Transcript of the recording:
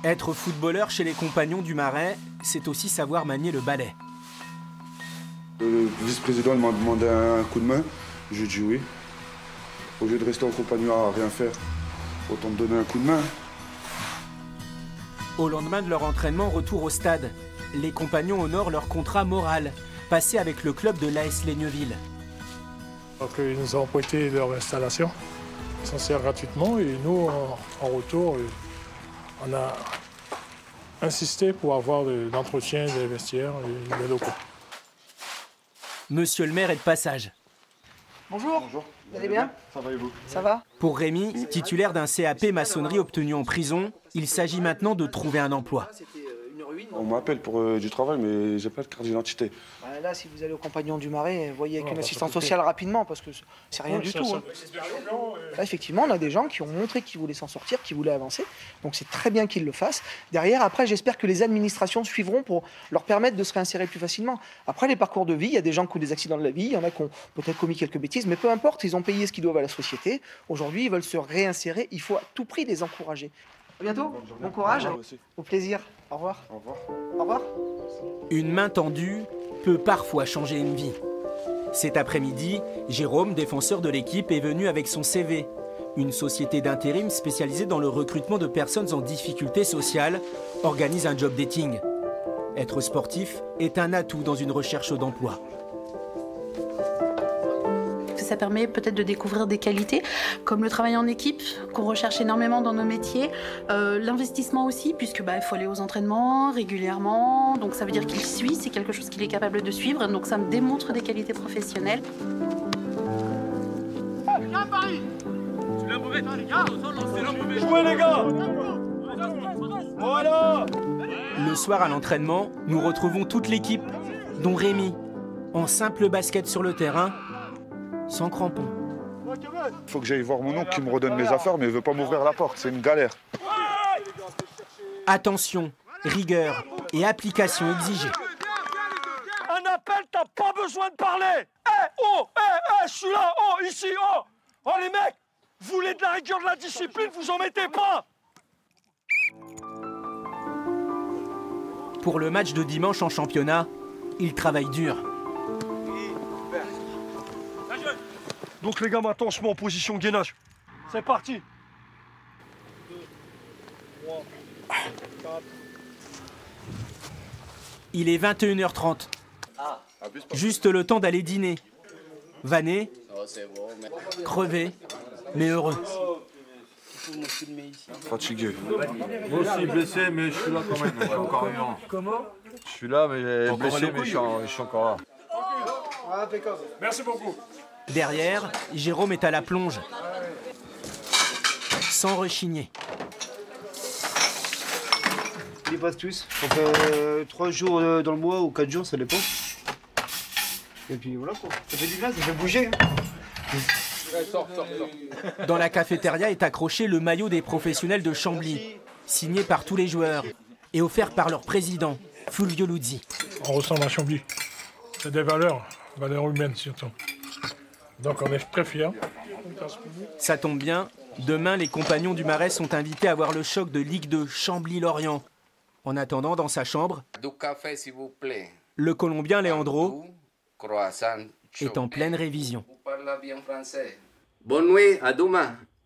Être footballeur chez les compagnons du Marais, c'est aussi savoir manier le balai. Le vice-président m'a demandé un coup de main, j'ai dit oui. Au lieu de rester en compagnon à rien faire, autant me donner un coup de main. Au lendemain de leur entraînement, retour au stade. Les compagnons honorent leur contrat moral, passé avec le club de l'AS Leigneville. Donc ils nous ont prêté leur installation, ils s'en servent gratuitement et nous, en retour, on a insisté pour avoir l'entretien des vestiaires et des locaux. Monsieur le maire est de passage. Bonjour. Bonjour. Vous allez bien? Ça va et vous? Ça va? Pour Rémi, titulaire d'un CAP maçonnerie obtenu en prison, il s'agit maintenant de trouver un emploi. On m'appelle pour du travail, mais j'ai pas de carte d'identité. Là, si vous allez au Compagnon du Marais, voyez avec une assistance sociale rapidement, parce que c'est rien du tout. Là, effectivement, on a des gens qui ont montré qu'ils voulaient s'en sortir, qu'ils voulaient avancer. Donc c'est très bien qu'ils le fassent. Derrière, après, j'espère que les administrations suivront pour leur permettre de se réinsérer plus facilement. Après, les parcours de vie, il y a des gens qui ont des accidents de la vie, il y en a qui ont peut-être commis quelques bêtises, mais peu importe, ils ont payé ce qu'ils doivent à la société. Aujourd'hui, ils veulent se réinsérer, il faut à tout prix les encourager. À bientôt, bon courage, au plaisir, au revoir. Au revoir. Au revoir. Une main tendue peut parfois changer une vie. Cet après-midi, Jérôme, défenseur de l'équipe, est venu avec son CV. Une société d'intérim spécialisée dans le recrutement de personnes en difficulté sociale organise un job dating. Être sportif est un atout dans une recherche d'emploi. Ça permet peut-être de découvrir des qualités, comme le travail en équipe, qu'on recherche énormément dans nos métiers. L'investissement aussi, puisque il faut aller aux entraînements régulièrement. Donc ça veut dire qu'il suit, c'est quelque chose qu'il est capable de suivre. Donc ça me démontre des qualités professionnelles. Viens Paris. Tu l'as mauvais, les gars. Jouez les gars. Voilà. Le soir à l'entraînement, nous retrouvons toute l'équipe, dont Rémi, en simple basket sur le terrain, sans crampons. Il faut que j'aille voir mon oncle qui me redonne mes affaires, mais il veut pas m'ouvrir la porte, c'est une galère. Attention, rigueur et application exigée. Un appel, t'as pas besoin de parler. Je suis là, ici, Oh les mecs, vous voulez de la rigueur, de la discipline, vous en mettez pas. Pour le match de dimanche en championnat, il travaille dur. Donc les gars, maintenant on se met en position gainage. C'est parti. 2, 3, 4. Il est 21h30. Juste le temps d'aller dîner. Vanné, crevé, mais heureux. Fatigué. Moi aussi blessé, mais je suis là quand même. On va encore vivant. Comment? Je suis là, mais blessé, mais je suis encore là. Merci beaucoup. Derrière, Jérôme est à la plonge. Sans rechigner. On les passe tous. On fait 3 jours dans le mois ou 4 jours, ça dépend. Et puis voilà quoi. Ça fait du bien, ça fait bouger. Dans la cafétéria est accroché le maillot des professionnels de Chambly, signé par tous les joueurs et offert par leur président, Fulvio Luzzi. On ressemble à Chambly. C'est des valeurs humaines surtout. Donc on est très fiers. Ça tombe bien, demain les compagnons du Marais sont invités à voir le choc de Ligue 2 Chambly-Lorient. En attendant, dans sa chambre, Du café, s'il vous plaît. le Colombien Leandro Croissant. est en pleine révision. Vous parlez bien français. Bonne nuit, à demain.